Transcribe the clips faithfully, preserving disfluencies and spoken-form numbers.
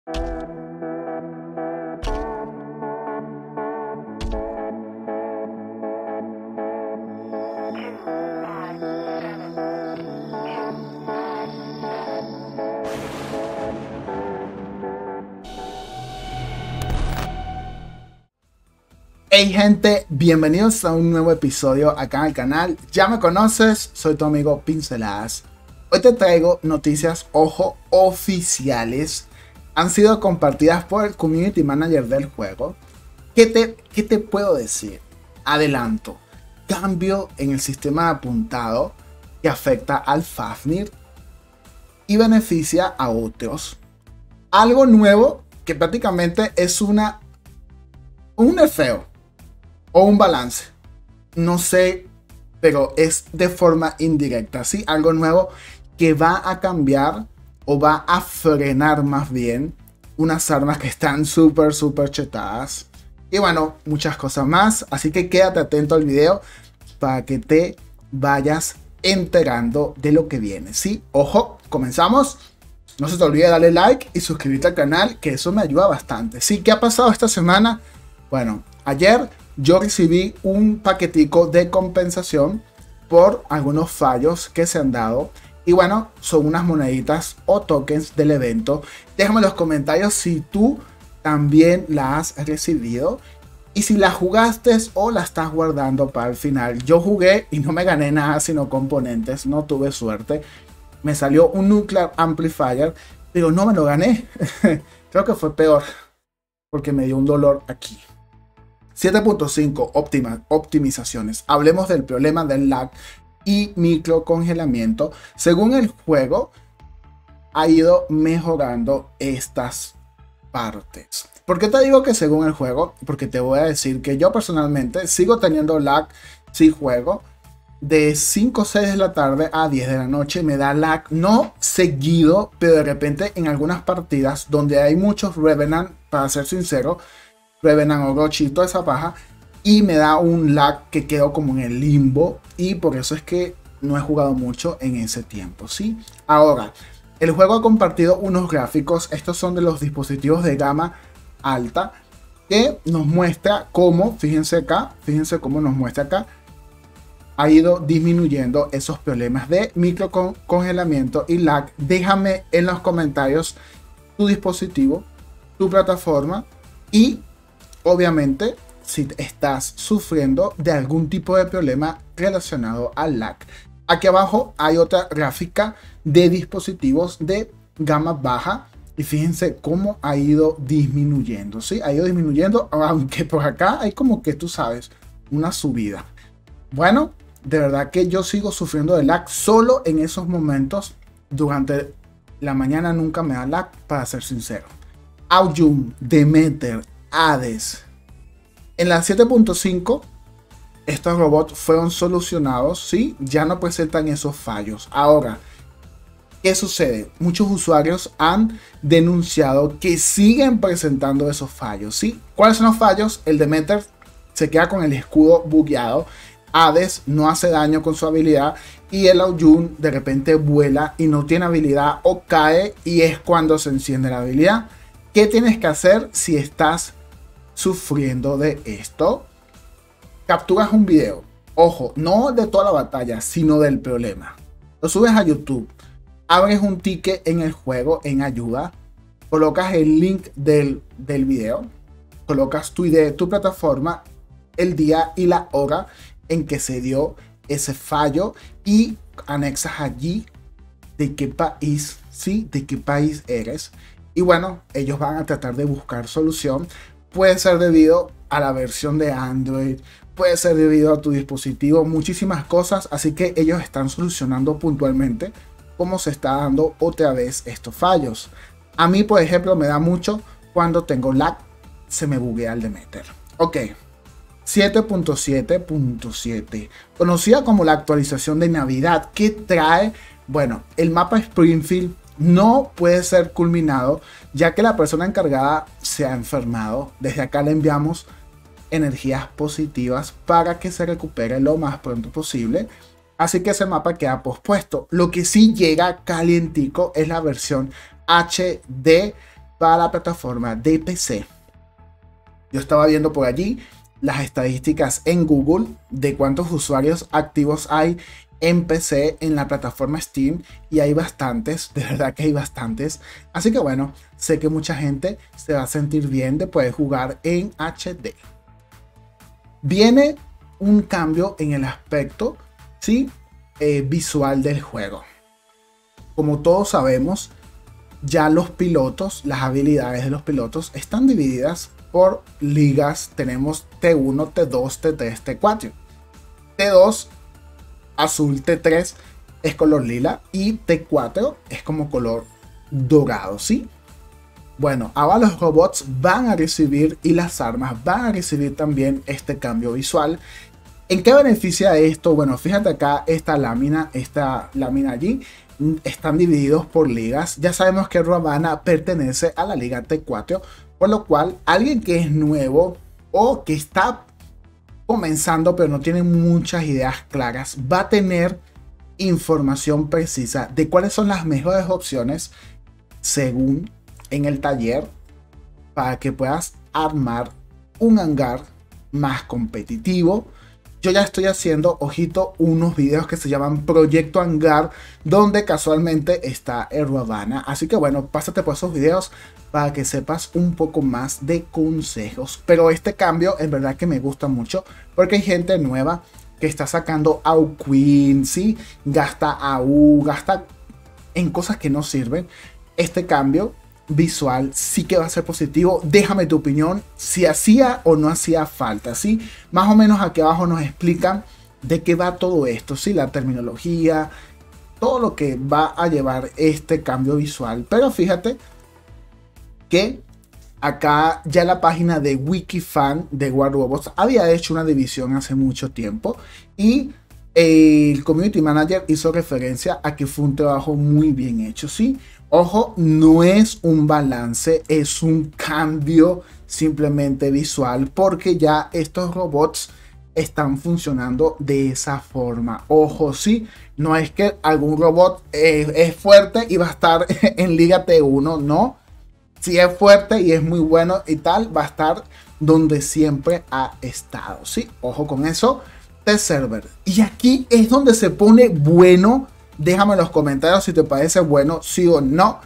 Hey gente, bienvenidos a un nuevo episodio acá en el canal. Ya me conoces, soy tu amigo Pinceladas. Hoy te traigo noticias, ojo, oficiales. Han sido compartidas por el community manager del juego. ¿Qué te, qué te puedo decir? Adelanto, cambio en el sistema de apuntado que afecta al Fafnir y beneficia a otros. Algo nuevo que prácticamente es una un nerfeo o un balance, no sé, pero es de forma indirecta, ¿sí? Algo nuevo que va a cambiar o va a frenar más bien unas armas que están súper, súper chetadas. Y bueno, muchas cosas más, así que quédate atento al video para que te vayas enterando de lo que viene, ¿sí? Ojo, comenzamos. No se te olvide darle like y suscribirte al canal, que eso me ayuda bastante. ¿Sí? ¿Qué ha pasado esta semana? Bueno, ayer yo recibí un paquetico de compensación por algunos fallos que se han dado. Y bueno, son unas moneditas o tokens del evento. Déjame en los comentarios si tú también la has recibido. Y si la jugaste o la estás guardando para el final. Yo jugué y no me gané nada sino componentes. No tuve suerte. Me salió un Nuclear Amplifier, pero no me lo gané. Creo que fue peor, porque me dio un dolor aquí. siete punto cinco optimizaciones. Hablemos del problema del lag y microcongelamiento. Según el juego, ha ido mejorando estas partes. ¿Por qué te digo que según el juego? Porque te voy a decir que yo personalmente sigo teniendo lag si juego. De cinco o seis de la tarde a diez de la noche me da lag, no seguido, pero de repente en algunas partidas donde hay muchos Revenant, para ser sincero, Revenant, Orochi y toda esa paja, y me da un lag que quedo como en el limbo, y por eso es que no he jugado mucho en ese tiempo, ¿sí? Ahora, el juego ha compartido unos gráficos, estos son de los dispositivos de gama alta, que nos muestra cómo, fíjense acá, fíjense cómo nos muestra acá, ha ido disminuyendo esos problemas de microcongelamiento y lag. Déjame en los comentarios tu dispositivo, tu plataforma y obviamente si estás sufriendo de algún tipo de problema relacionado al lag. Aquí abajo hay otra gráfica de dispositivos de gama baja y fíjense cómo ha ido disminuyendo, ¿sí? Ha ido disminuyendo, aunque por acá hay como que tú sabes, una subida. Bueno, de verdad que yo sigo sufriendo de lag solo en esos momentos. Durante la mañana nunca me da lag, para ser sincero. Audium, Demeter, Hades. En la siete punto cinco estos robots fueron solucionados, ¿sí? Ya no presentan esos fallos. Ahora, ¿qué sucede? Muchos usuarios han denunciado que siguen presentando esos fallos, ¿sí? ¿Cuáles son los fallos? El Demeter se queda con el escudo bugueado. Hades no hace daño con su habilidad y el Audium de repente vuela y no tiene habilidad o cae y es cuando se enciende la habilidad. ¿Qué tienes que hacer si estás sufriendo de esto? Capturas un video, ojo, no de toda la batalla, sino del problema. Lo subes a YouTube, abres un ticket en el juego en ayuda, colocas el link del, del video, colocas tu idea, tu plataforma, el día y la hora en que se dio ese fallo y anexas allí de qué país, sí, de qué país eres. Y bueno, ellos van a tratar de buscar solución. Puede ser debido a la versión de Android, puede ser debido a tu dispositivo, muchísimas cosas. Así que ellos están solucionando puntualmente cómo se está dando otra vez estos fallos. A mí, por ejemplo, me da mucho cuando tengo lag, se me buguea el Demeter. Ok. siete punto siete punto siete, conocida como la actualización de Navidad, que trae, bueno, el mapa Springfield no puede ser culminado ya que la persona encargada se ha enfermado. Desde acá le enviamos energías positivas para que se recupere lo más pronto posible. Así que ese mapa queda pospuesto. Lo que sí llega calientico es la versión H D para la plataforma de P C. Yo estaba viendo por allí las estadísticas en Google de cuántos usuarios activos hay en P C en la plataforma Steam, y hay bastantes, de verdad que hay bastantes. Así que bueno, sé que mucha gente se va a sentir bien de poder jugar en H D. Viene un cambio en el aspecto, ¿sí? eh, visual del juego. Como todos sabemos, ya los pilotos, las habilidades de los pilotos están divididas por ligas. Tenemos T uno, T dos, T tres, T cuatro. T dos azul, T tres es color lila y T cuatro es como color dorado, ¿sí? Bueno, ahora los robots van a recibir y las armas van a recibir también este cambio visual. ¿En qué beneficia esto? Bueno, fíjate acá, esta lámina, esta lámina allí, están divididos por ligas. Ya sabemos que Ravana pertenece a la liga T cuatro, por lo cual alguien que es nuevo o que está comenzando pero no tiene muchas ideas claras, va a tener información precisa de cuáles son las mejores opciones según en el taller, para que puedas armar un hangar más competitivo. Yo ya estoy haciendo, ojito, unos videos que se llaman Proyecto Hangar, donde casualmente está el Ravana. Así que bueno, pásate por esos videos para que sepas un poco más de consejos. Pero este cambio en verdad que me gusta mucho, porque hay gente nueva que está sacando A U Queen, ¿sí? Gasta A U, gasta en cosas que no sirven. Este cambio visual sí que va a ser positivo. Déjame tu opinión, si hacía o no hacía falta, ¿sí? Más o menos aquí abajo nos explican de qué va todo esto, ¿sí? La terminología, todo lo que va a llevar este cambio visual. Pero fíjate que acá ya la página de Wikifan de War Robots había hecho una división hace mucho tiempo, y el community manager hizo referencia a que fue un trabajo muy bien hecho, ¿sí? Ojo, no es un balance, es un cambio simplemente visual, porque ya estos robots están funcionando de esa forma. Ojo, sí, no es que algún robot eh, es fuerte y va a estar en Liga T uno, no. Si es fuerte y es muy bueno y tal, va a estar donde siempre ha estado, ¿sí? Ojo con eso. Test server. Y aquí es donde se pone bueno. Déjame en los comentarios si te parece bueno, sí o no.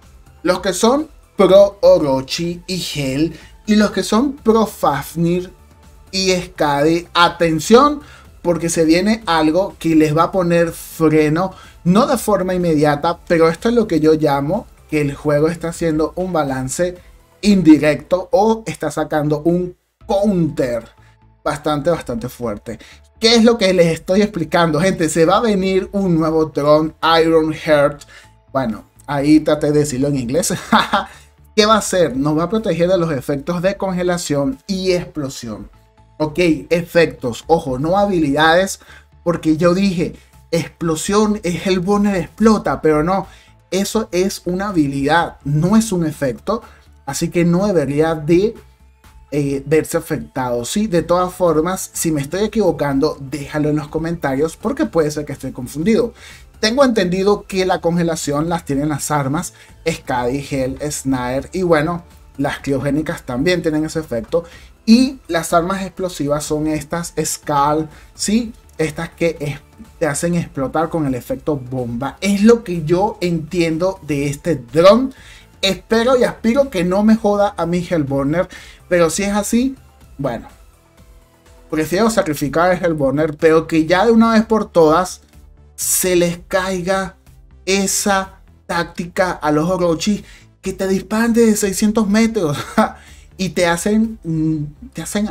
Los que son pro Orochi y Hell, y los que son pro Fafnir y Skadi, atención, porque se viene algo que les va a poner freno, no de forma inmediata, pero esto es lo que yo llamo que el juego está haciendo un balance indirecto, o está sacando un counter bastante, bastante fuerte. ¿Qué es lo que les estoy explicando, gente? Se va a venir un nuevo dron, Ironheart. Bueno, ahí traté de decirlo en inglés. ¿Qué va a hacer? Nos va a proteger de los efectos de congelación y explosión. Ok, efectos. Ojo, no habilidades, porque yo dije, explosión es el Bonner explota, pero no. Eso es una habilidad, no es un efecto. Así que no debería de Eh, verse afectado, ¿sí? De todas formas, si me estoy equivocando, déjalo en los comentarios, porque puede ser que esté confundido. Tengo entendido que la congelación las tienen las armas Skadi, Hell, Sniper, y bueno, las criogénicas también tienen ese efecto, y las armas explosivas son estas Skal, ¿sí? Estas que es, te hacen explotar con el efecto bomba. Es lo que yo entiendo de este dron. Espero y aspiro que no me joda a mi Hellburner, pero si es así, bueno, prefiero sacrificar a Hellburner, pero que ya de una vez por todas se les caiga esa táctica a los Orochi, que te disparan desde seiscientos metros y te hacen, te hacen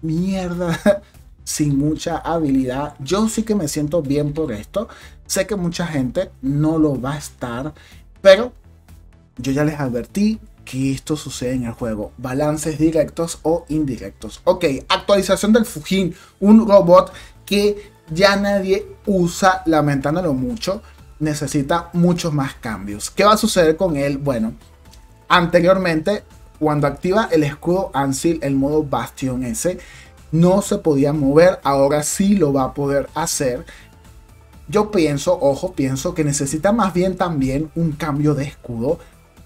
mierda sin mucha habilidad. Yo sí que me siento bien por esto. Sé que mucha gente no lo va a estar, pero yo ya les advertí que esto sucede en el juego. Balances directos o indirectos. Ok, actualización del Fujin. Un robot que ya nadie usa, lamentándolo mucho. Necesita muchos más cambios. ¿Qué va a suceder con él? Bueno, anteriormente, cuando activa el escudo Ansil, el modo Bastion S, no se podía mover. Ahora sí lo va a poder hacer. Yo pienso, ojo, pienso que necesita más bien también un cambio de escudo,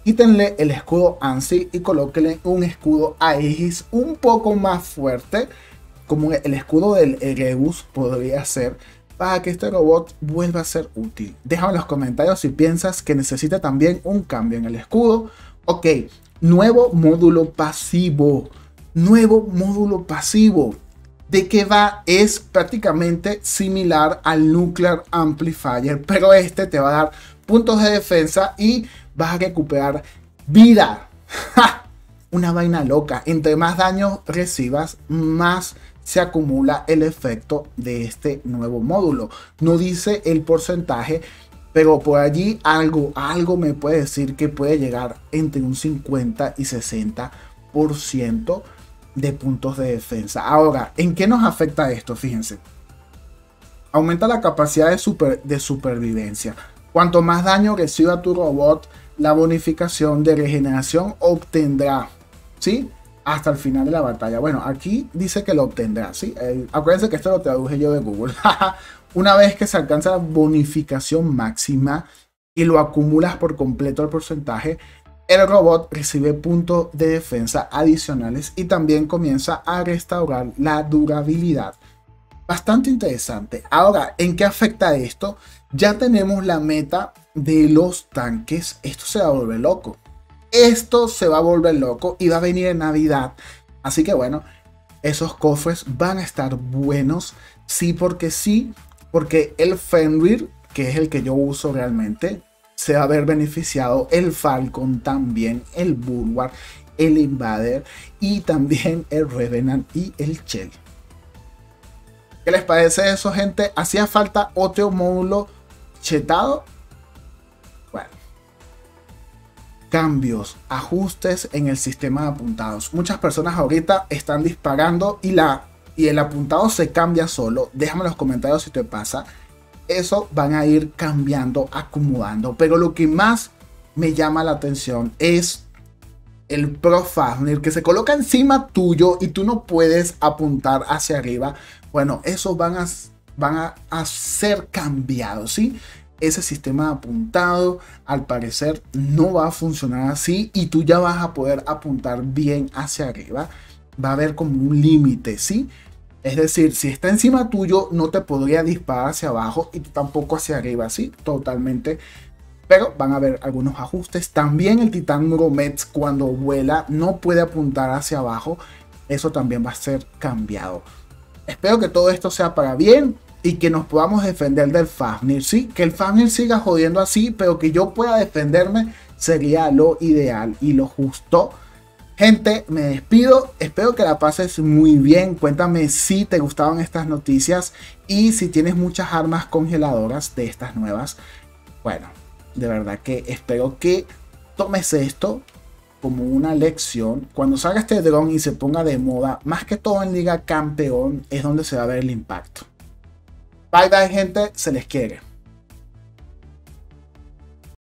Quítenle el escudo Ansil y colóquenle un escudo Aegis un poco más fuerte, como el escudo del Erebus podría ser, para que este robot vuelva a ser útil. Déjame en los comentarios si piensas que necesita también un cambio en el escudo. Ok, nuevo módulo pasivo. Nuevo módulo pasivo. ¿De qué va? Es prácticamente similar al Nuclear Amplifier, pero este te va a dar puntos de defensa y vas a recuperar vida. ¡Ja! Una vaina loca. Entre más daño recibas, más se acumula el efecto de este nuevo módulo. No dice el porcentaje, pero por allí algo, algo me puede decir que puede llegar entre un cincuenta y sesenta por ciento de puntos de defensa. Ahora, ¿en qué nos afecta esto? Fíjense. Aumenta la capacidad de, super, de supervivencia. Cuanto más daño reciba tu robot, la bonificación de regeneración obtendrá, ¿sí? Hasta el final de la batalla. Bueno, aquí dice que lo obtendrá, ¿sí? Eh, acuérdense que esto lo traduje yo de Google. Una vez que se alcanza la bonificación máxima y lo acumulas por completo el porcentaje, el robot recibe puntos de defensa adicionales y también comienza a restaurar la durabilidad. Bastante interesante. Ahora, ¿en qué afecta esto? Ya tenemos la meta de los tanques. Esto se va a volver loco. Esto se va a volver loco y va a venir en Navidad. Así que bueno, esos cofres van a estar buenos. Sí, porque sí. Porque el Fenrir, que es el que yo uso realmente, se va a ver beneficiado. El Falcon también. El Bulwark, el Invader y también el Revenant y el Shell. ¿Qué les parece eso, gente? ¿Hacía falta otro módulo chetado? Bueno. Cambios, ajustes en el sistema de apuntados. Muchas personas ahorita están disparando y, la, y el apuntado se cambia solo. Déjame en los comentarios si te pasa. Eso van a ir cambiando, acomodando. Pero lo que más me llama la atención es el Pro Fafnir, que se coloca encima tuyo y tú no puedes apuntar hacia arriba. Bueno, eso van a, van a, a ser cambiados, ¿sí? Ese sistema de apuntado al parecer no va a funcionar así y tú ya vas a poder apuntar bien hacia arriba. Va a haber como un límite, ¿sí? Es decir, si está encima tuyo no te podría disparar hacia abajo y tú tampoco hacia arriba, ¿sí? Totalmente. Pero van a haber algunos ajustes. También el Titán Muromets cuando vuela no puede apuntar hacia abajo. Eso también va a ser cambiado. Espero que todo esto sea para bien y que nos podamos defender del Fafnir, ¿sí? Que el Fafnir siga jodiendo así, pero que yo pueda defenderme sería lo ideal y lo justo. Gente, me despido. Espero que la pases muy bien. Cuéntame si te gustaban estas noticias y si tienes muchas armas congeladoras de estas nuevas. Bueno, de verdad que espero que tomes esto como una lección. Cuando salga este dron y se ponga de moda, más que todo en Liga Campeón, es donde se va a ver el impacto. Bye bye, gente, se les quiere.